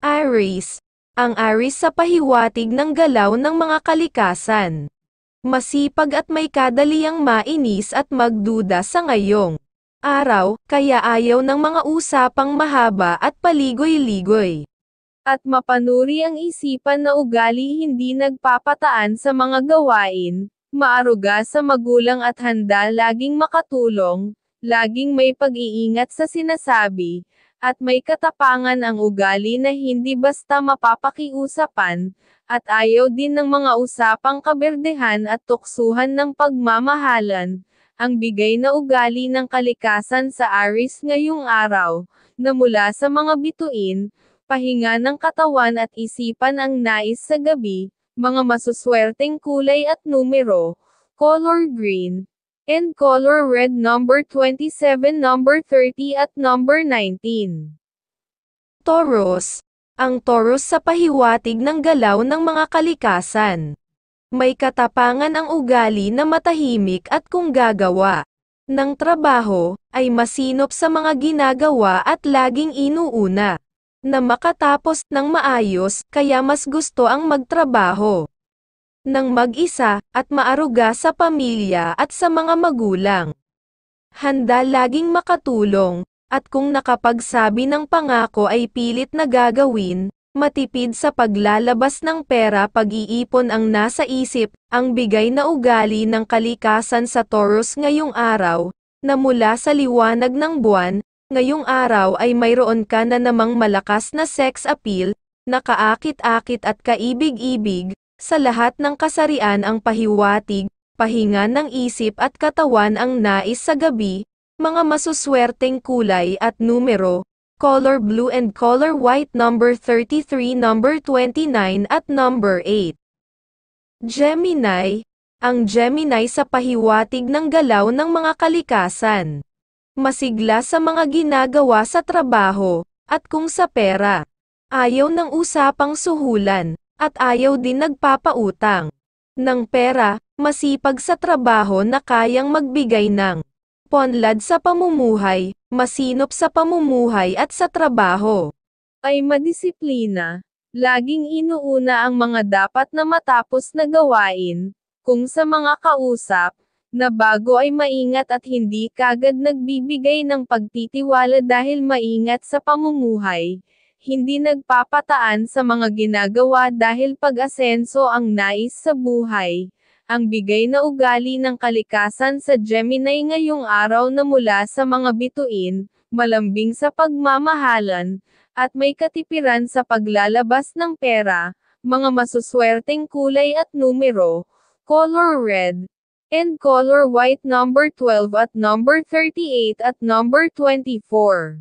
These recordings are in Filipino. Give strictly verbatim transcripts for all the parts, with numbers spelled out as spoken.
Aries. Ang Aries sa pahiwatig ng galaw ng mga kalikasan. Masipag at may kadaliang mainis at magduda sa ngayong araw, kaya ayaw ng mga usapang mahaba at paligoy-ligoy. At mapanuri ang isipan na ugali hindi nagpapataan sa mga gawain, maaruga sa magulang at handa laging makatulong, laging may pag-iingat sa sinasabi, at may katapangan ang ugali na hindi basta mapapakiusapan, at ayaw din ng mga usapang kaberdehan at tuksuhan ng pagmamahalan. Ang bigay na ugali ng kalikasan sa Aries ngayong araw, na mula sa mga bituin, pahinga ng katawan at isipan ang nais sa gabi, mga masuswerteng kulay at numero, color green, and color red number twenty-seven, number thirty at number nineteen. Taurus. Ang Taurus sa pahiwatig ng galaw ng mga kalikasan. May katapangan ang ugali na matahimik at kung gagawa ng trabaho, ay masinop sa mga ginagawa at laging inuuna na makatapos ng maayos, kaya mas gusto ang magtrabaho ng mag-isa, at maaruga sa pamilya at sa mga magulang. Handa laging makatulong, at kung nakapagsabi ng pangako ay pilit na gagawin, matipid sa paglalabas ng pera, pag-iipon ang nasa isip, ang bigay na ugali ng kalikasan sa Taurus ngayong araw, na mula sa liwanag ng buwan, ngayong araw ay mayroon ka na namang malakas na sex appeal, na kaakit-akit at kaibig-ibig, sa lahat ng kasarian ang pahiwatig, pahinga ng isip at katawan ang nais sa gabi, mga masuswerteng kulay at numero, color blue and color white number thirty-three, number twenty-nine at number eight. Gemini. Ang Gemini sa pahiwatig ng galaw ng mga kalikasan. Masigla sa mga ginagawa sa trabaho, at kung sa pera. Ayaw ng usapang suhulan, at ayaw din nagpapautang ng pera, masipag sa trabaho na kayang magbigay ng ponlad sa pamumuhay, masinop sa pamumuhay at sa trabaho. Ay madisiplina, laging inuuna ang mga dapat na matapos na gawain, kung sa mga kausap, na bago ay maingat at hindi kagad nagbibigay ng pagtitiwala dahil maingat sa pamumuhay. Hindi nagpapataan sa mga ginagawa dahil pag-asenso ang nais sa buhay. Ang bigay na ugali ng kalikasan sa Gemini ngayong araw na mula sa mga bituin, malambing sa pagmamahalan, at may katipiran sa paglalabas ng pera, mga masuswerteng kulay at numero, color red, and color white number twelve at number thirty-eight at number twenty-four.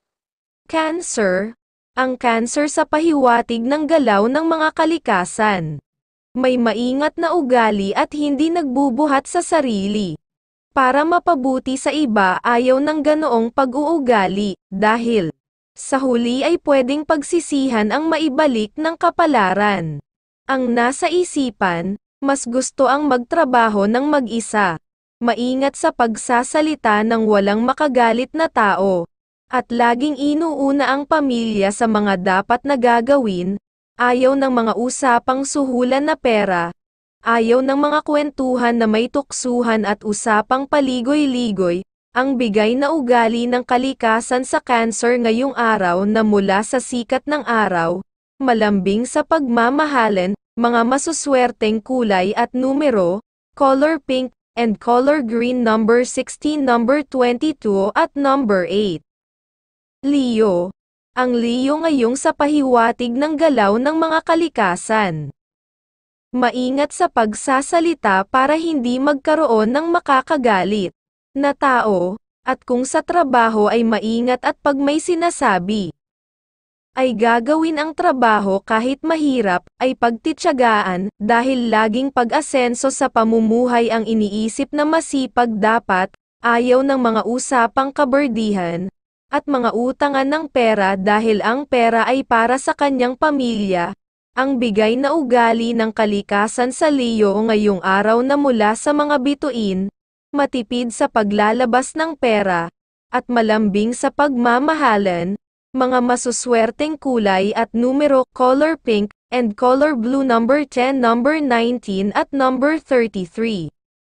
Cancer. Ang Cancer sa pahiwatig ng galaw ng mga kalikasan. May maingat na ugali at hindi nagbubuhat sa sarili. Para mapabuti sa iba, ayaw ng ganoong pag-uugali, dahil sa huli ay pwedeng pagsisihan ang maibalik ng kapalaran. Ang nasa isipan, mas gusto ang magtrabaho ng mag-isa. Maingat sa pagsasalita ng walang makagalit na tao. At laging inuuna ang pamilya sa mga dapat na gagawin, ayaw ng mga usapang suhulan na pera, ayaw ng mga kwentuhan na may tuksuhan at usapang paligoy-ligoy, ang bigay na ugali ng kalikasan sa Cancer ngayong araw na mula sa sikat ng araw, malambing sa pagmamahalan, mga masuswerteng kulay at numero, color pink, and color green number sixteen, number twenty-two at number eight. Leo. Ang Leo ngayong sa pahiwatig ng galaw ng mga kalikasan. Maingat sa pagsasalita para hindi magkaroon ng makakagalit na tao, at kung sa trabaho ay maingat at pag may sinasabi, ay gagawin ang trabaho kahit mahirap, ay pagtityagaan, dahil laging pag-asenso sa pamumuhay ang iniisip na masipag dapat, ayaw ng mga usapang kaberdihan, at mga utangan ng pera dahil ang pera ay para sa kanyang pamilya. Ang bigay na ugali ng kalikasan sa Leo ngayong araw na mula sa mga bituin, matipid sa paglalabas ng pera, at malambing sa pagmamahalan, Mga masuswerteng kulay at numero, color pink, and color blue number ten, number nineteen at number thirty-three.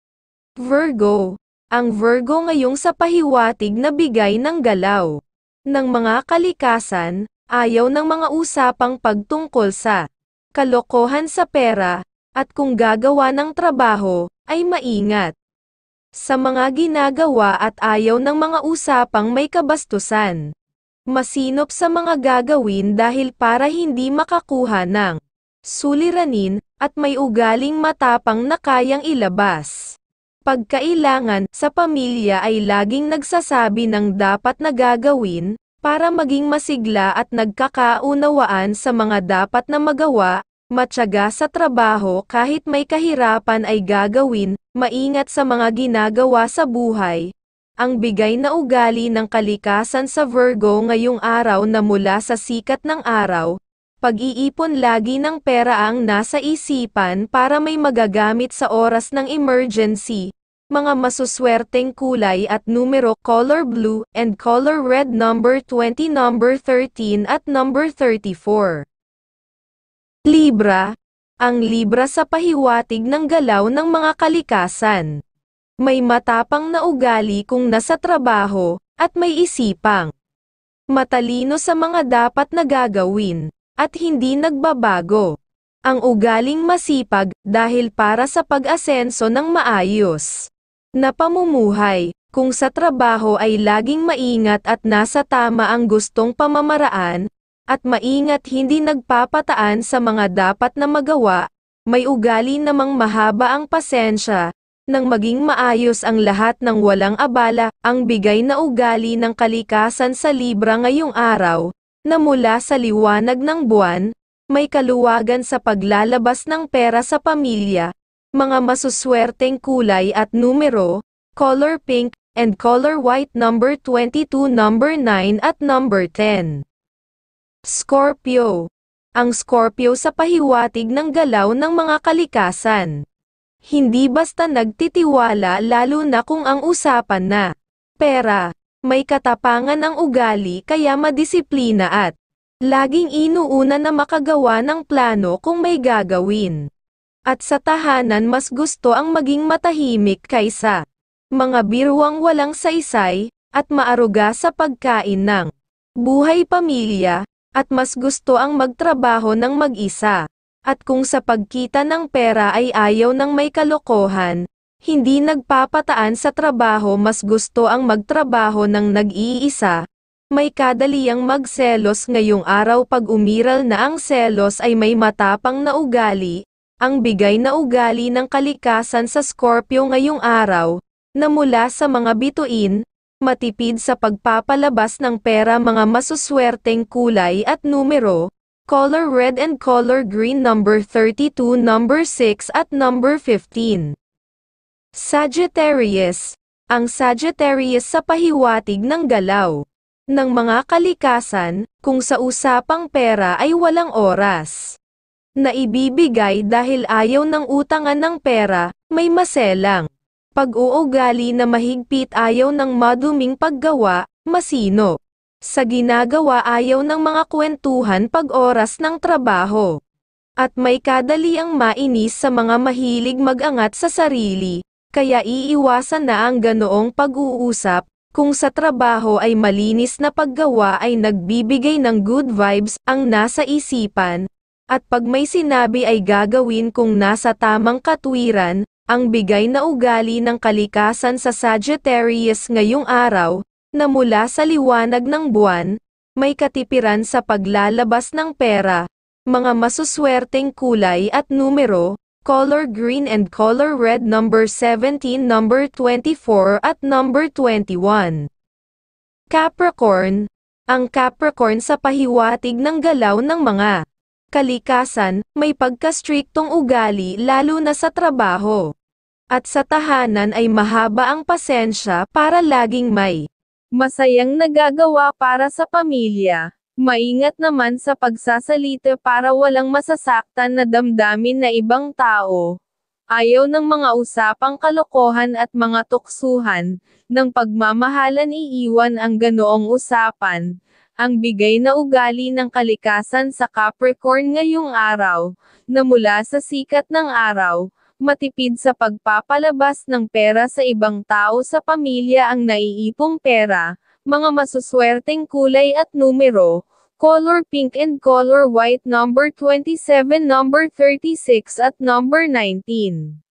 Virgo. Ang Virgo ngayong sa pahiwatig na bigay ng galaw ng mga kalikasan, ayaw ng mga usapang pagtungkol sa kalokohan sa pera, at kung gagawa ng trabaho, ay maingat sa mga ginagawa at ayaw ng mga usapang may kabastusan. Masinop sa mga gagawin dahil para hindi makakuha ng suliranin, at may ugaling matapang na kayang ilabas. Pagkailangan, sa pamilya ay laging nagsasabi ng dapat na gagawin, para maging masigla at nagkakaunawaan sa mga dapat na magawa, matyaga sa trabaho kahit may kahirapan ay gagawin, maingat sa mga ginagawa sa buhay. Ang bigay na ugali ng kalikasan sa Virgo ngayong araw na mula sa sikat ng araw, pag-iipon lagi ng pera ang nasa isipan para may magagamit sa oras ng emergency. Mga masuswerteng kulay at numero, color blue, and color red number twenty, number thirteen at number thirty-four. Libra. Ang Libra sa pahiwatig ng galaw ng mga kalikasan. May matapang na ugali kung nasa trabaho, at may isipang matalino sa mga dapat na gagawin, at hindi nagbabago. Ang ugaling masipag, dahil para sa pag-asenso ng maayos na pamumuhay, kung sa trabaho ay laging maingat at nasa tama ang gustong pamamaraan, at maingat hindi nagpapataan sa mga dapat na magawa, may ugali namang mahaba ang pasensya, nang maging maayos ang lahat ng walang abala. Ang bigay na ugali ng kalikasan sa Libra ngayong araw, na mula sa liwanag ng buwan, may kaluwagan sa paglalabas ng pera sa pamilya. Mga masuswerteng kulay at numero, color pink, and color white number twenty-two, number nine at number ten. Scorpio. Ang Scorpio sa pahiwatig ng galaw ng mga kalikasan. Hindi basta nagtitiwala lalo na kung ang usapan na pera. May katapangan ang ugali kaya madisiplina at laging inuuna na makagawa ng plano kung may gagawin. At sa tahanan mas gusto ang maging matahimik kaysa mga biruang walang saysay, at maaruga sa pagkain ng buhay pamilya, at mas gusto ang magtrabaho ng mag-isa. At kung sa pagkita ng pera ay ayaw ng may kalokohan, hindi nagpapataan sa trabaho, mas gusto ang magtrabaho ng nag-iisa, may kadaliyang magselos ngayong araw. Pag umiral na ang selos ay may matapang na ugali. Ang bigay na ugali ng kalikasan sa Scorpio ngayong araw, na mula sa mga bituin, matipid sa pagpapalabas ng pera. Mga masuswerteng kulay at numero, color red and color green number thirty-two, number six at number fifteen. Sagittarius. Ang Sagittarius sa pahiwatig ng galaw ng mga kalikasan, kung sa usapang pera ay walang oras na ibibigay dahil ayaw ng utangan ng pera, may maselang pag-uugali na mahigpit, ayaw ng maduming paggawa, masino sa ginagawa, ayaw ng mga kwentuhan pag oras ng trabaho. At may kadaliang mainis sa mga mahilig mag-angat sa sarili, kaya iiwasan na ang ganoong pag-uusap. Kung sa trabaho ay malinis na paggawa ay nagbibigay ng good vibes ang nasa isipan, at pag may sinabi ay gagawin kung nasa tamang katwiran. Ang bigay na ugali ng kalikasan sa Sagittarius ngayong araw, na mula sa liwanag ng buwan, may katipiran sa paglalabas ng pera. Mga masuswerteng kulay at numero, color green and color red number seventeen, number twenty-four at number twenty-one. Capricorn. Ang Capricorn sa pahiwatig ng galaw ng mga kalikasan, may pagka-striktong ugali lalo na sa trabaho. At sa tahanan ay mahaba ang pasensya para laging may masayang nagagawa para sa pamilya. Maingat naman sa pagsasalita para walang masasaktan na damdamin na ibang tao. Ayaw ng mga usapang kalokohan at mga tuksuhan, ng pagmamahalan iiwan ang ganoong usapan. Ang bigay na ugali ng kalikasan sa Capricorn ngayong araw, na mula sa sikat ng araw, matipid sa pagpapalabas ng pera sa ibang tao sa pamilya ang naiipong pera, mga masuswerteng kulay at numero, color pink and color white number twenty-seven, number thirty-six at number nineteen.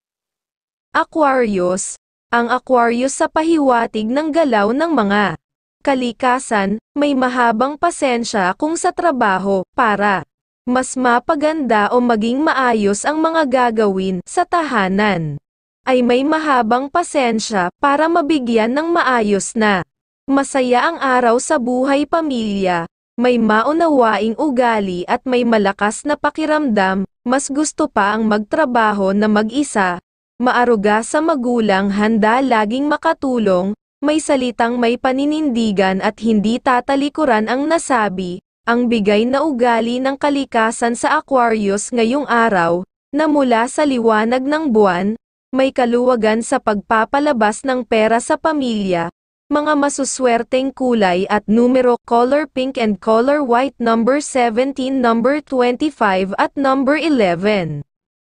Aquarius. Ang Aquarius sa pahiwatig ng galaw ng mga kalikasan, may mahabang pasensya kung sa trabaho, para mas mapaganda o maging maayos ang mga gagawin sa tahanan, ay may mahabang pasensya para mabigyan ng maayos na masaya ang araw sa buhay pamilya, may maunawaing ugali at may malakas na pakiramdam, mas gusto pa ang magtrabaho na mag-isa, maaruga sa magulang, handa laging makatulong, may salitang may paninindigan at hindi tatalikuran ang nasabi. Ang bigay na ugali ng kalikasan sa Aquarius ngayong araw, na mula sa liwanag ng buwan, may kaluwagan sa pagpapalabas ng pera sa pamilya, mga masuswerteng kulay at numero, color pink and color white number seventeen, number twenty-five at number eleven.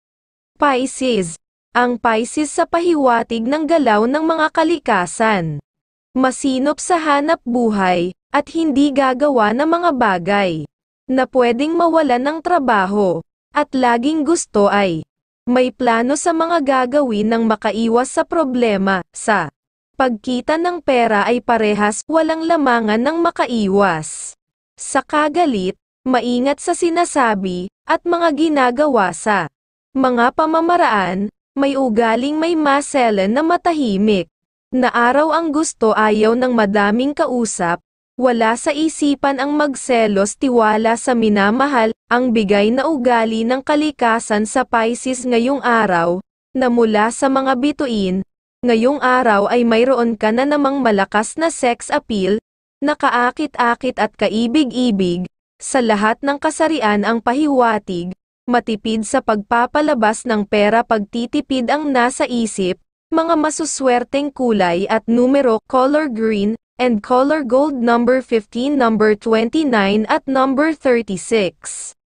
Pisces. Ang Pisces sa pahiwatig ng galaw ng mga kalikasan. Masinop sa hanap buhay, at hindi gagawa ng mga bagay na pwedeng mawalan ng trabaho, at laging gusto ay may plano sa mga gagawin ng makaiwas sa problema. Sa pagkita ng pera ay parehas walang lamangan ng makaiwas sa kagalit, maingat sa sinasabi, at mga ginagawa sa mga pamamaraan, may ugaling may maselan na matahimik, na araw ang gusto ayaw ng madaming kausap, wala sa isipan ang magselos, tiwala sa minamahal, ang bigay na ugali ng kalikasan sa Pisces ngayong araw, na mula sa mga bituin, ngayong araw ay mayroon ka na namang malakas na sex appeal, na kaakit-akit at kaibig-ibig, sa lahat ng kasarian ang pahiwatig, matipid sa pagpapalabas ng pera, pagtitipid ang nasa isip, mga masuswerteng kulay at numero, color green, and color gold number fifteen, number twenty-nine at number thirty-six.